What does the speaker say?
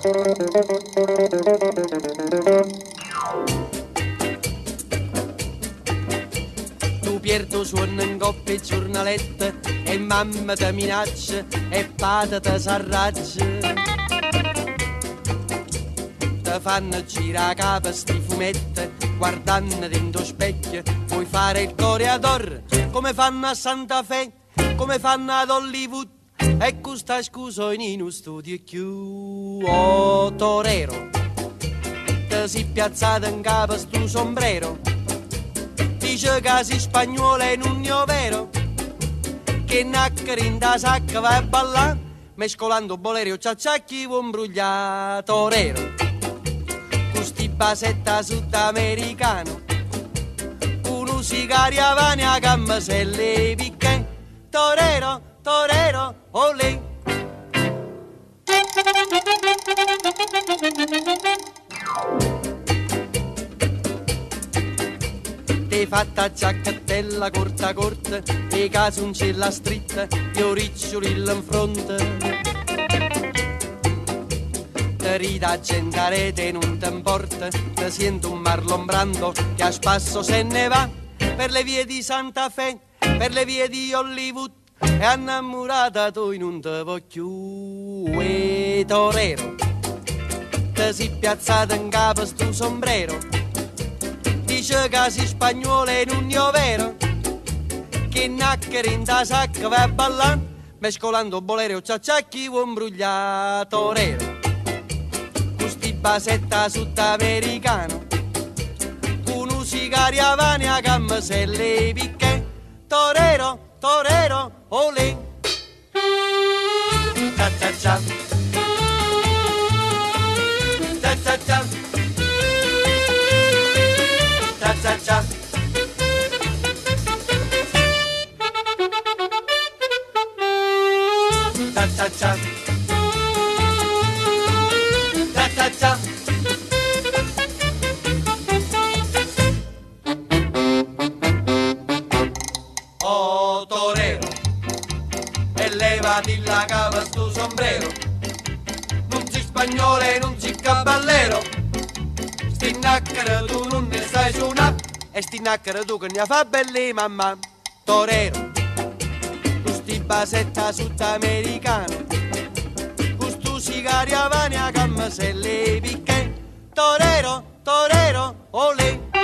Tu pierdo suono in coppia e giornalette e mamma ti minaccia e padre ti s'arraggia. Ti fanno girare capo sti fumetti guardando dentro specchio, puoi fare il coreador come fanno a Santa Fe, come fanno ad Hollywood e questa scusa in uno studio più. Oh Torero, ti si piazzato in capo stu sombrero, dice che sei spagnolo e non è vero, che naccari in da sacca vai a ballare mescolando bolero e ciacciacchi vuoi imbrugliare. Torero, sti basetta sudamericano, uno sigariavani a gamma se le picche. Torero, torero, olè. Ti fatta giacchettella corta corta e casoncella stritta e oriccioli in fronte. Ti rida a gendarete non ti importa, ti sento un Marlon Brando che a spasso se ne va per le vie di Santa Fe, per le vie di Hollywood e innamorata tu non te voglio più. E Torero, ti si piazzata in capo stu sombrero, dice che sei spagnolo e non è vero, che naccari in da sacca vai a ballare mescolando bolero e ciacciacchi vuoi imbrugliare. Torero, basetta sudamericano, uno sigariavani a gamma se le picche. Torero, torero, olè. Cia cia cia, cia cia cia, cia cia cia, cia cia cia. Oh Torero, e levati la capa sto sombrero, non si spagnolo e non si caballero, sti nacchere tu non ne sai suonare e sti nacchere tu che ne fa belli mamma. Torero, tu sti basetta sudamericano, sigariavani a gamma se le picche. Torero, torero, olè.